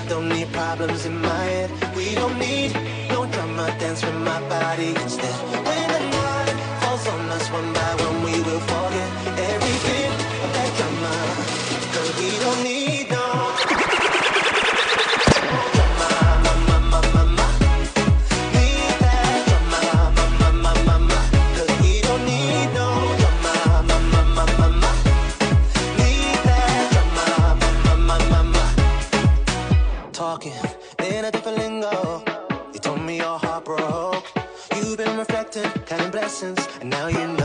don't need problems in my head. We don't need no drama, dance with my body instead. When the night falls on us one by one, we will forget every bit of that drama. Cause we don't need no drama, need that drama, cause we don't need no drama, need that drama, talking in a different lingo. You told me your heart broke. You've been reflecting, counting blessings, and now you